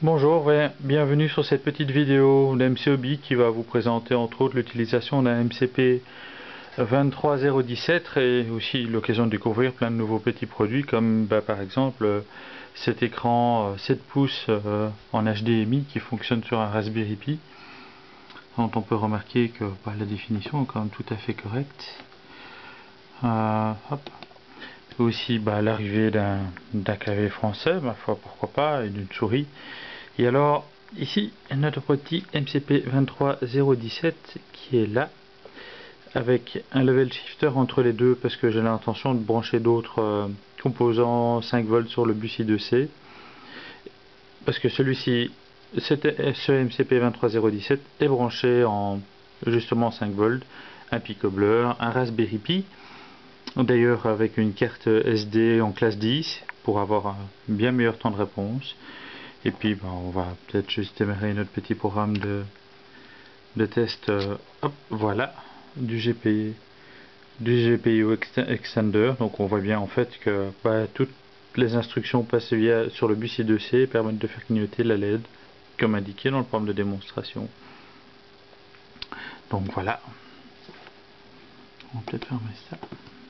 Bonjour, bienvenue sur cette petite vidéo d'MCOBI qui va vous présenter entre autres l'utilisation d'un MCP 23017 et aussi l'occasion de découvrir plein de nouveaux petits produits comme par exemple cet écran 7 pouces en HDMI qui fonctionne sur un Raspberry Pi, dont on peut remarquer que la définition est quand même tout à fait correcte. Aussi l'arrivée d'un clavier français, ma foi pourquoi pas, et d'une souris. Et alors ici notre petit MCP 23017 qui est là avec un level shifter entre les deux parce que j'ai l'intention de brancher d'autres composants 5 volts sur le bus I2C, parce que ce MCP 23017 est branché en justement 5 volts, un picobler, un Raspberry Pi, d'ailleurs avec une carte SD en classe 10 pour avoir un bien meilleur temps de réponse. Et puis on va peut-être juste démarrer notre petit programme de test. Hop, voilà, du GPU Extender. Donc on voit bien en fait que toutes les instructions passées sur le bus I2C permettent de faire clignoter la LED comme indiqué dans le programme de démonstration. Donc voilà, on va peut-être fermer ça.